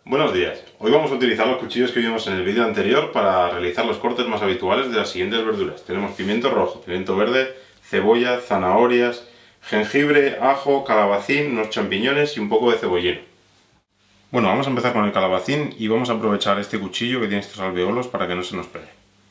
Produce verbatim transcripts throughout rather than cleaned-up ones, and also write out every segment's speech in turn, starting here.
Buenos días, hoy vamos a utilizar los cuchillos que vimos en el vídeo anterior para realizar los cortes más habituales de las siguientes verduras. Tenemos pimiento rojo, pimiento verde, cebolla, zanahorias, jengibre, ajo, calabacín, unos champiñones y un poco de cebollino. Bueno, vamos a empezar con el calabacín y vamos a aprovechar este cuchillo que tiene estos alveolos para que no se nos pegue.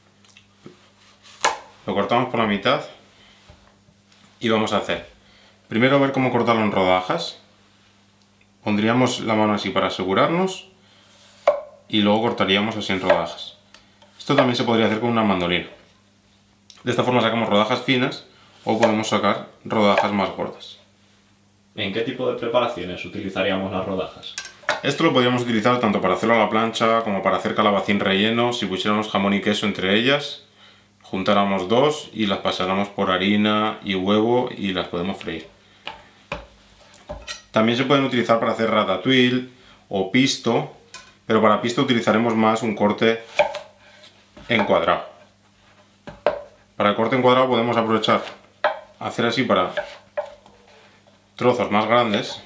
Lo cortamos por la mitad y vamos a hacer primero ver cómo cortarlo en rodajas. Pondríamos la mano así para asegurarnos y luego cortaríamos así en rodajas. Esto también se podría hacer con una mandolina. De esta forma sacamos rodajas finas o podemos sacar rodajas más gordas. ¿En qué tipo de preparaciones utilizaríamos las rodajas? Esto lo podríamos utilizar tanto para hacerlo a la plancha como para hacer calabacín relleno. Si pusiéramos jamón y queso entre ellas, juntáramos dos y las pasáramos por harina y huevo y las podemos freír. También se pueden utilizar para hacer ratatouille o pisto, pero para pisto utilizaremos más un corte en cuadrado. Para el corte en cuadrado podemos aprovechar hacer así para trozos más grandes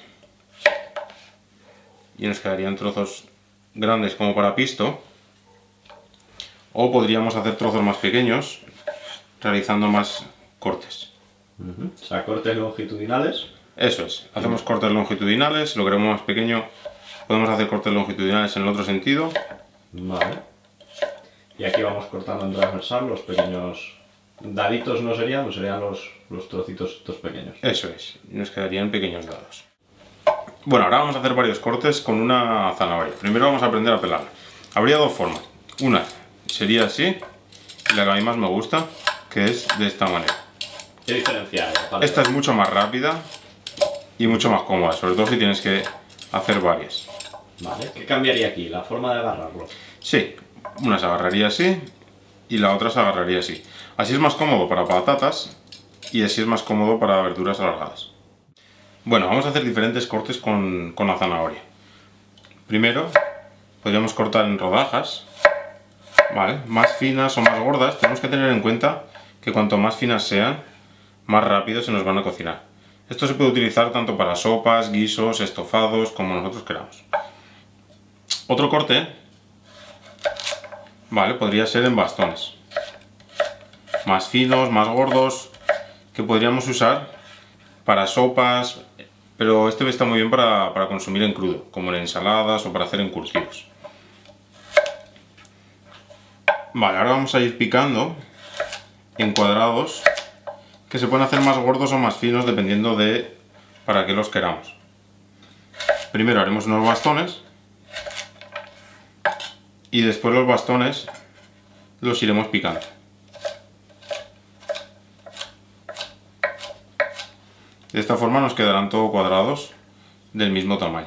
y nos quedarían trozos grandes como para pisto, o podríamos hacer trozos más pequeños realizando más cortes. Uh-huh. O sea, cortes longitudinales. Eso es, hacemos cortes longitudinales, si lo queremos más pequeño podemos hacer cortes longitudinales en el otro sentido. Vale. Y aquí vamos cortando en transversal los pequeños daditos, ¿no serían? ¿No serían los, los trocitos estos pequeños? Eso es, nos quedarían pequeños dados. Bueno, ahora vamos a hacer varios cortes con una zanahoria. Primero vamos a aprender a pelarla. Habría dos formas. Una sería así, y la que a mí más me gusta, que es de esta manera. ¿Qué diferencia hay? Vale. Esta es mucho más rápida y mucho más cómoda, sobre todo si tienes que hacer varias. Vale, ¿qué cambiaría aquí? La forma de agarrarlo. Sí, una se agarraría así y la otra se agarraría así. Así es más cómodo para patatas y así es más cómodo para verduras alargadas. Bueno, vamos a hacer diferentes cortes con, con la zanahoria. Primero, podríamos cortar en rodajas, ¿vale? Más finas o más gordas. Tenemos que tener en cuenta que cuanto más finas sean, más rápido se nos van a cocinar. Esto se puede utilizar tanto para sopas, guisos, estofados, como nosotros queramos. Otro corte, vale, podría ser en bastones. Más finos, más gordos, que podríamos usar para sopas, pero este está muy bien para, para consumir en crudo, como en ensaladas o para hacer encurtidos. Vale, ahora vamos a ir picando en cuadrados, que se pueden hacer más gordos o más finos dependiendo de para qué los queramos. Primero haremos unos bastones y después los bastones los iremos picando. De esta forma nos quedarán todos cuadrados del mismo tamaño.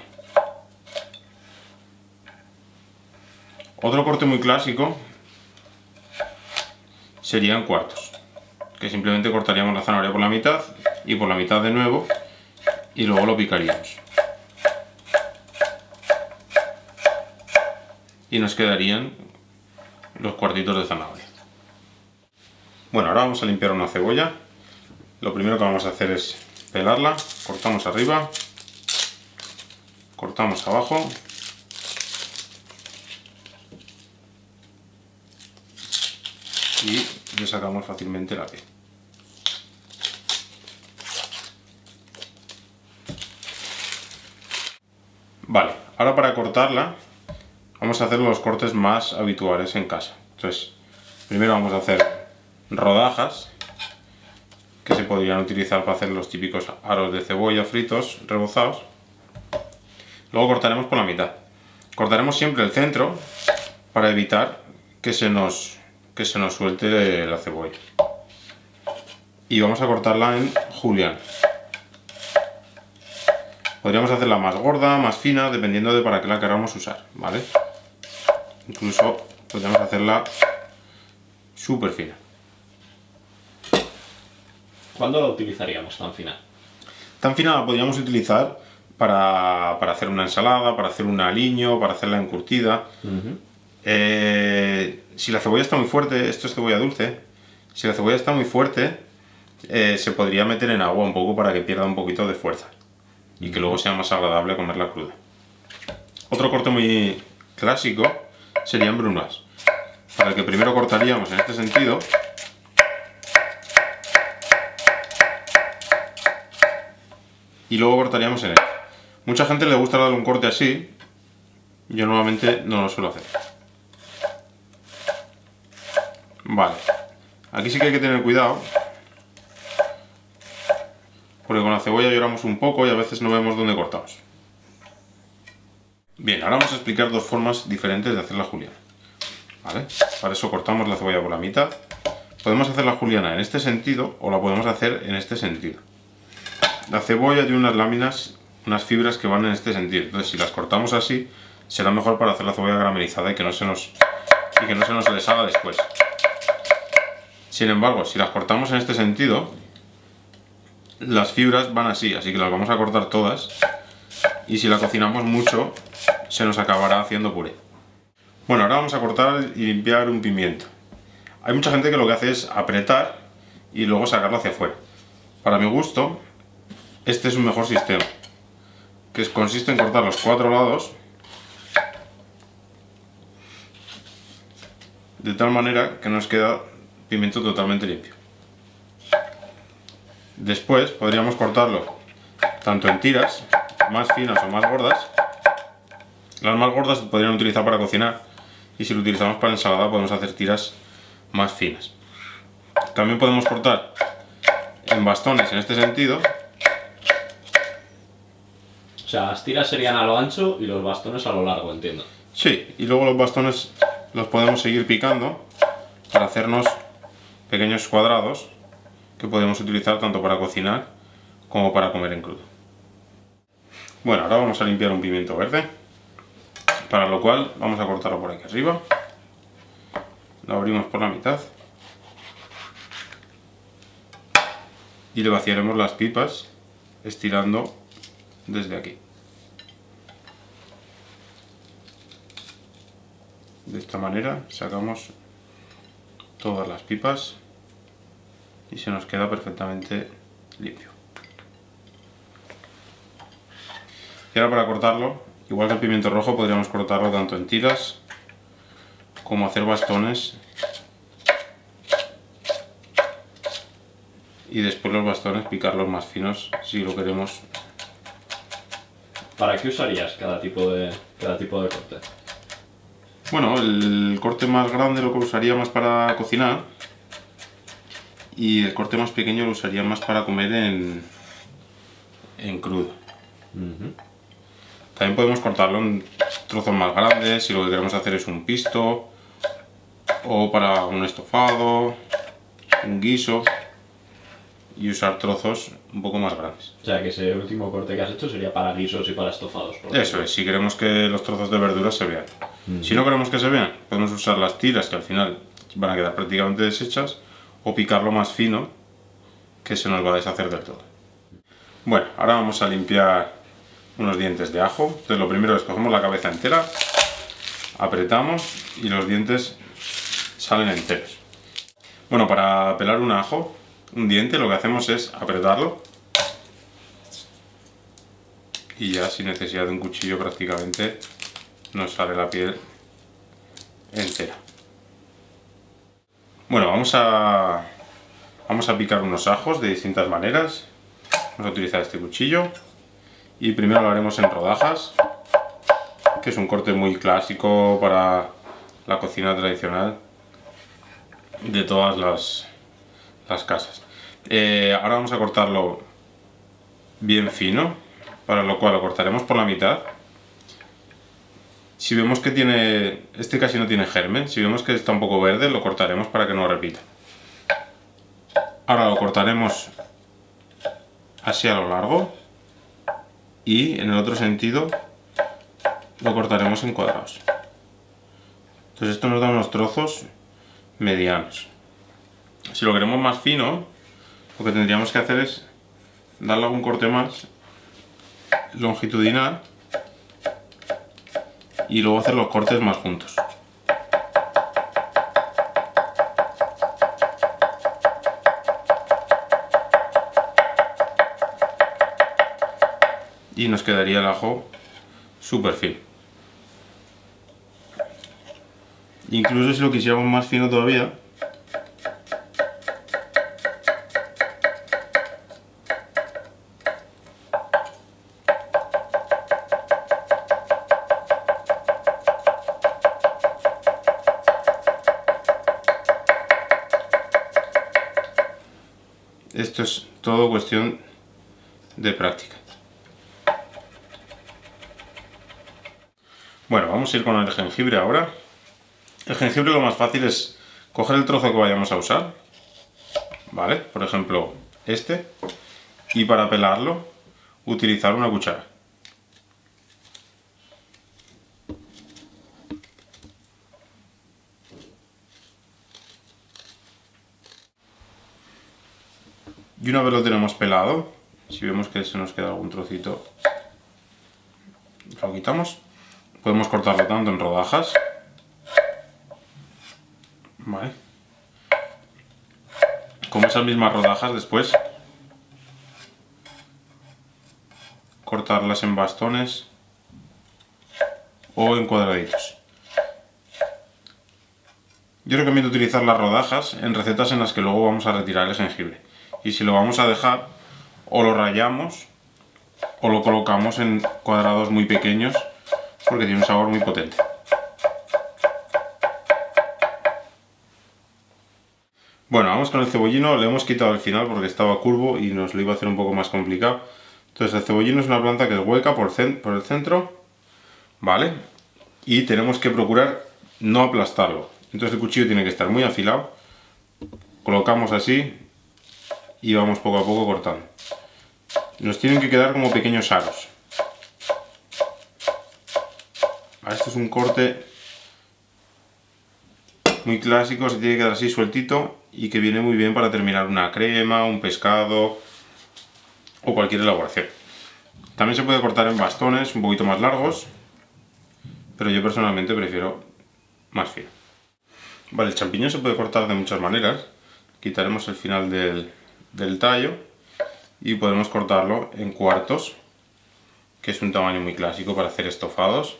Otro corte muy clásico serían cuartos, que simplemente cortaríamos la zanahoria por la mitad y por la mitad de nuevo y luego lo picaríamos. Y nos quedarían los cuartitos de zanahoria. Bueno, ahora vamos a limpiar una cebolla. Lo primero que vamos a hacer es pelarla. Cortamos arriba, cortamos abajo y le sacamos fácilmente la piel. Vale, ahora para cortarla vamos a hacer los cortes más habituales en casa. Entonces, primero vamos a hacer rodajas, que se podrían utilizar para hacer los típicos aros de cebolla fritos, rebozados. Luego cortaremos por la mitad. Cortaremos siempre el centro para evitar que se nos, que se nos suelte la cebolla. Y vamos a cortarla en juliana. Podríamos hacerla más gorda, más fina, dependiendo de para qué la queramos usar, ¿vale? Incluso podríamos hacerla súper fina. ¿Cuándo la utilizaríamos tan fina? Tan fina la podríamos utilizar para, para hacer una ensalada, para hacer un aliño, para hacerla encurtida. Uh-huh. eh, si la cebolla está muy fuerte, esto es cebolla dulce, si la cebolla está muy fuerte, eh, se podría meter en agua un poco para que pierda un poquito de fuerza y que luego sea más agradable comerla cruda. Otro corte muy clásico serían brunoise, para el que primero cortaríamos en este sentido y luego cortaríamos en este. Mucha gente le gusta darle un corte así, yo normalmente no lo suelo hacer. Vale, aquí sí que hay que tener cuidado, porque con la cebolla lloramos un poco y a veces no vemos dónde cortamos. Bien, ahora vamos a explicar dos formas diferentes de hacer la juliana. ¿Vale? Para eso cortamos la cebolla por la mitad. Podemos hacer la juliana en este sentido o la podemos hacer en este sentido. La cebolla tiene unas láminas, unas fibras que van en este sentido. Entonces, si las cortamos así, será mejor para hacer la cebolla caramelizada y que no se nos, y que no se nos deshaga después. Sin embargo, si las cortamos en este sentido, las fibras van así, así que las vamos a cortar todas. Y si la cocinamos mucho, se nos acabará haciendo puré. Bueno, ahora vamos a cortar y limpiar un pimiento. Hay mucha gente que lo que hace es apretar y luego sacarlo hacia afuera. Para mi gusto, este es un mejor sistema, que consiste en cortar los cuatro lados de tal manera que nos queda pimiento totalmente limpio. Después podríamos cortarlo tanto en tiras más finas o más gordas. Las más gordas se podrían utilizar para cocinar y si lo utilizamos para ensalada podemos hacer tiras más finas. También podemos cortar en bastones en este sentido. O sea, las tiras serían a lo ancho y los bastones a lo largo, entiendo. Sí, y luego los bastones los podemos seguir picando para hacernos pequeños cuadrados que podemos utilizar tanto para cocinar como para comer en crudo. Bueno, ahora vamos a limpiar un pimiento verde, para lo cual vamos a cortarlo por aquí arriba. Lo abrimos por la mitad y le vaciaremos las pipas estirando desde aquí. De esta manera sacamos todas las pipas y se nos queda perfectamente limpio. Y ahora para cortarlo, igual que el pimiento rojo, podríamos cortarlo tanto en tiras como hacer bastones y después los bastones picarlos más finos si lo queremos. ¿Para qué usarías cada tipo de, cada tipo de corte? Bueno, el corte más grande lo usaría más para cocinar y el corte más pequeño lo usaría más para comer en, en crudo. Uh-huh. También podemos cortarlo en trozos más grandes si lo que queremos hacer es un pisto o para un estofado, un guiso, y usar trozos un poco más grandes. O sea, que ese último corte que has hecho sería para guisos y para estofados. Por Eso es, si queremos que los trozos de verduras se vean. Uh-huh. Si no queremos que se vean, podemos usar las tiras que al final van a quedar prácticamente deshechas o picarlo más fino que se nos va a deshacer del todo. Bueno, ahora vamos a limpiar unos dientes de ajo. Entonces lo primero es cogemos la cabeza entera, apretamos y los dientes salen enteros. Bueno, para pelar un ajo, un diente, lo que hacemos es apretarlo y ya sin necesidad de un cuchillo prácticamente nos sale la piel entera. Bueno, vamos a, vamos a picar unos ajos de distintas maneras. Vamos a utilizar este cuchillo y primero lo haremos en rodajas, que es un corte muy clásico para la cocina tradicional de todas las, las casas. Eh, ahora vamos a cortarlo bien fino, para lo cual lo cortaremos por la mitad. Si vemos que tiene, este casi no tiene germen, si vemos que está un poco verde, lo cortaremos para que no repita. Ahora lo cortaremos así a lo largo y en el otro sentido lo cortaremos en cuadrados. Entonces esto nos da unos trozos medianos. Si lo queremos más fino, lo que tendríamos que hacer es darle algún corte más longitudinal y luego hacer los cortes más juntos. Y nos quedaría el ajo súper fino. Incluso si lo quisiéramos más fino todavía, esto es todo cuestión de práctica. Bueno, vamos a ir con el jengibre ahora. El jengibre lo más fácil es coger el trozo que vayamos a usar, ¿vale? Por ejemplo, este, y para pelarlo, utilizar una cuchara. Y una vez lo tenemos pelado, si vemos que se nos queda algún trocito, lo quitamos. Podemos cortarlo tanto en rodajas, ¿vale? Como esas mismas rodajas después, cortarlas en bastones o en cuadraditos. Yo recomiendo utilizar las rodajas en recetas en las que luego vamos a retirar el jengibre. Y si lo vamos a dejar, o lo rallamos o lo colocamos en cuadrados muy pequeños porque tiene un sabor muy potente. Bueno, vamos con el cebollino. Le hemos quitado el final porque estaba curvo y nos lo iba a hacer un poco más complicado. Entonces el cebollino es una planta que es hueca por, por el centro, ¿vale? Y tenemos que procurar no aplastarlo. Entonces el cuchillo tiene que estar muy afilado. Colocamos así y vamos poco a poco cortando. Nos tienen que quedar como pequeños aros. Esto es un corte muy clásico, se tiene que quedar así sueltito y que viene muy bien para terminar una crema, un pescado o cualquier elaboración. También se puede cortar en bastones un poquito más largos, pero yo personalmente prefiero más fino. Vale, el champiñón se puede cortar de muchas maneras. Quitaremos el final del, del tallo y podemos cortarlo en cuartos, que es un tamaño muy clásico para hacer estofados.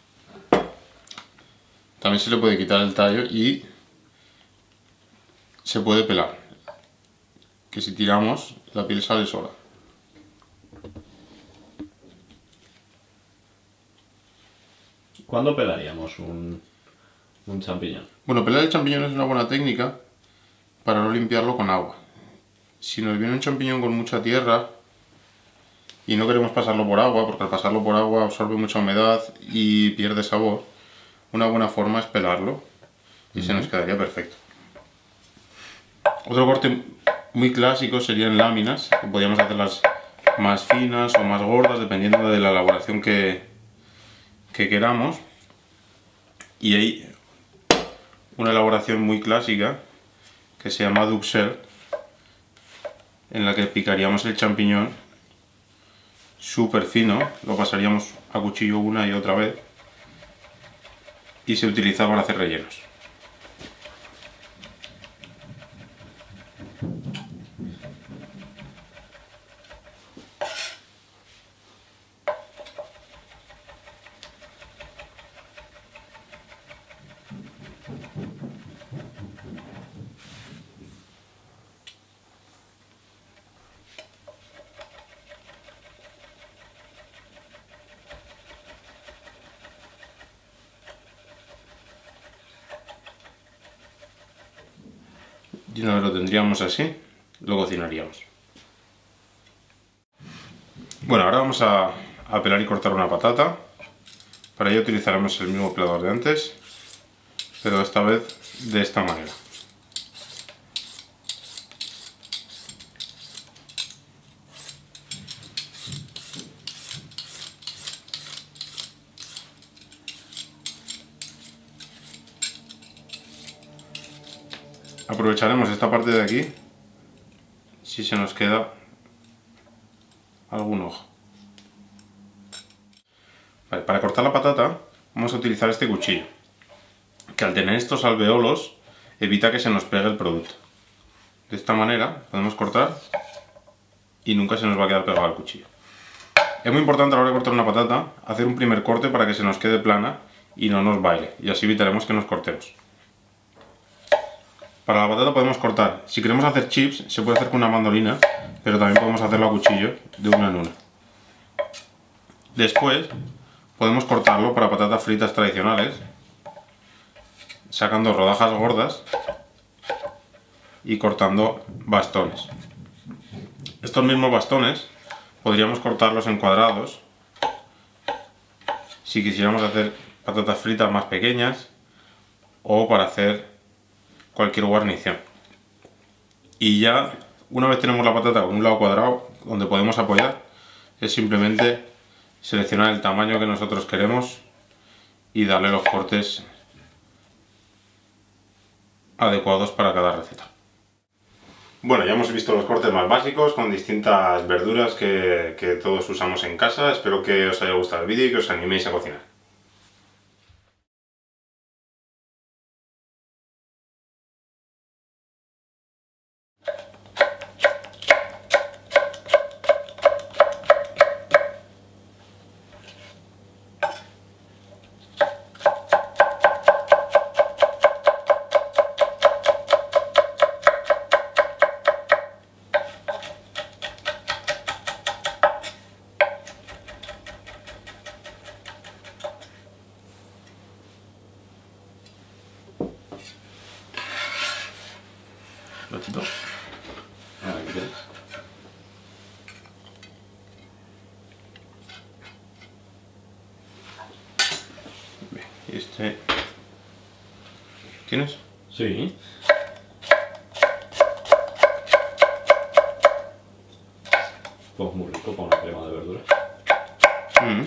También se le puede quitar el tallo y se puede pelar, que si tiramos la piel sale sola. ¿Cuándo pelaríamos un, un champiñón? Bueno, pelar el champiñón es una buena técnica para no limpiarlo con agua. Si nos viene un champiñón con mucha tierra y no queremos pasarlo por agua, porque al pasarlo por agua absorbe mucha humedad y pierde sabor, una buena forma es pelarlo y uh-huh. se nos quedaría perfecto. Otro corte muy clásico serían láminas, que podríamos hacerlas más finas o más gordas dependiendo de la elaboración que, que queramos. Y hay una elaboración muy clásica que se llama duxelle, en la que picaríamos el champiñón súper fino, lo pasaríamos a cuchillo una y otra vez y se utiliza para hacer rellenos. Y una vez lo tendríamos así, lo cocinaríamos. Bueno, ahora vamos a, a pelar y cortar una patata. Para ello utilizaremos el mismo pelador de antes, pero esta vez de esta manera. Aprovecharemos esta parte de aquí si se nos queda algún ojo. Vale, para cortar la patata vamos a utilizar este cuchillo, que al tener estos alveolos evita que se nos pegue el producto. De esta manera podemos cortar y nunca se nos va a quedar pegado el cuchillo. Es muy importante a la hora de cortar una patata hacer un primer corte para que se nos quede plana y no nos baile, y así evitaremos que nos cortemos. Para la patata podemos cortar, si queremos hacer chips se puede hacer con una mandolina, pero también podemos hacerlo a cuchillo de una en una. Después podemos cortarlo para patatas fritas tradicionales, sacando rodajas gordas y cortando bastones. Estos mismos bastones podríamos cortarlos en cuadrados si quisiéramos hacer patatas fritas más pequeñas o para hacer cualquier guarnición. Y ya una vez tenemos la patata con un lado cuadrado donde podemos apoyar, es simplemente seleccionar el tamaño que nosotros queremos y darle los cortes adecuados para cada receta. Bueno, ya hemos visto los cortes más básicos con distintas verduras que, que todos usamos en casa. Espero que os haya gustado el vídeo y que os animéis a cocinar. Lo quito. Ahora, ¿qué quieres? Bien, y este... ¿Tienes? Sí. Pues muy rico para una crema de verduras. Mm.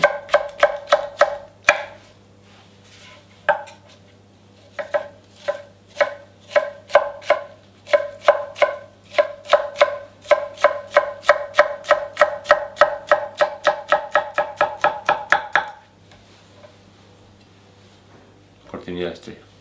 Cortinilla de estrella.